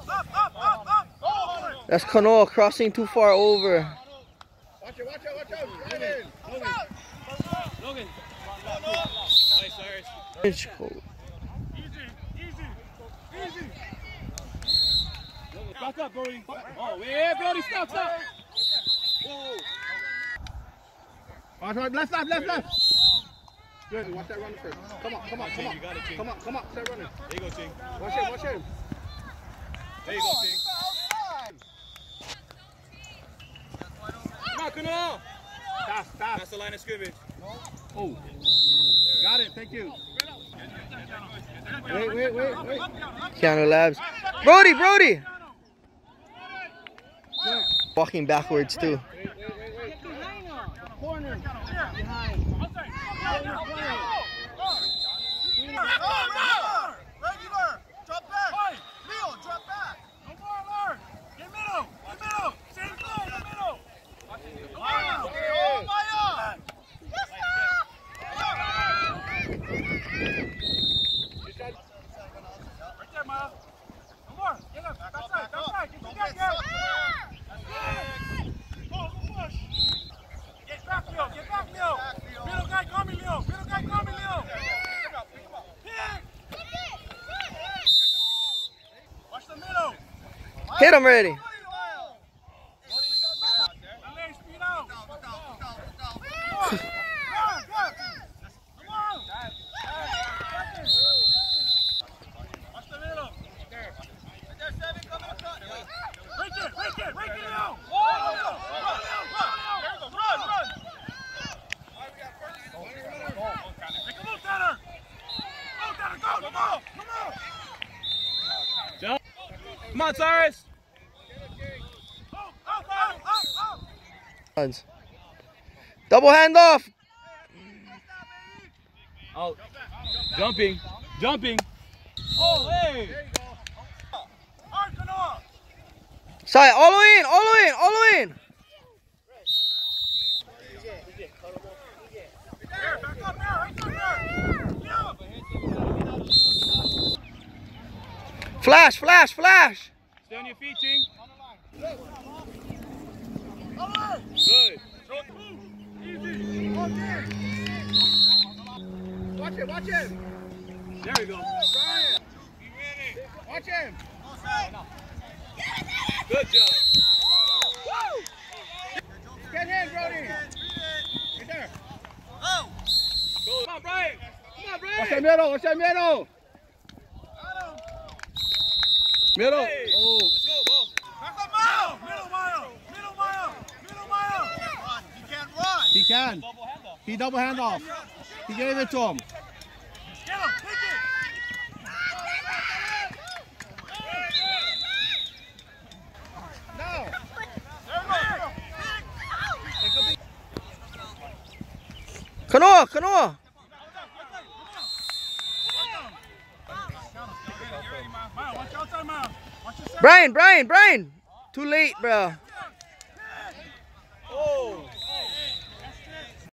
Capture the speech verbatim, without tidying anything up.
That's Kanoa crossing too far over. Watch it, watch it, watch out. Right in. Logan. Logan. Nice, Cyrus. Easy, easy, easy. Back up, Brody. Oh, yeah, Brody, stop, stop. Whoa. Watch out, left, left, left, left. Good, watch that runner first. Come on, come on, come on. You got it, Ching. Come on, come on, start running. There you go, Ching. Watch him, watch him. There you go, Ching. Come on, Kanoa. Pass, pass. That's the line of scrimmage. Oh. Got it, thank you. Wait, wait, wait, wait. Keanu Labs. Brody, Brody! Good. Walking backwards too. Wait, wait, wait, wait. Get behind him. Corner. Behind. Regular. Drop back. Leo, drop back. No more alert. Get middle. Get middle. Same flow in the middle. Maya. Oh, Maya. Yes, sir. Right there, Maya. No more. Get up. Backside. Backside. Get your back. Pull, push. Get back, Leo. Get back, Leo. Middle guy, call me, Leo. Middle guy, call me, Leo. Watch the middle. Hit him already. Speed out. Watch the middle. Break it, break it, break it, Leo. Run, run. Make a move, Tanner. Go, Tanner, go, come on, come on. Jump. Come on, Cyrus. Up, up, up, up, up. Double hand off. Out. Jumping. Jumping. Oh, hey. Hard, Kanoa. Side, all the way in, all the way in, all the way in. There, back up there, right there. Flash, flash, flash. Stay on your feet, Ching. Good. Easy. Watch him, watch him. There we go. Brian. Watch him. Good job. Get him, Brody. Right there. Oh. Go. Come on, Brian. Come on, Brian. Watch that middle, watch that middle. Middle. Hey. Oh. Let's go, ball. Back up, Mile. Middle, Mile. Middle, Mile. Middle, Mile. Run. He can't run. He can. Double hand off. He double hand off. He gave it to him. Get him, take it. No. Kanoa, Kanoa. Mile, watch outside, Mile. Watch yourself. Brian, Brian, Brian. Too late, bro.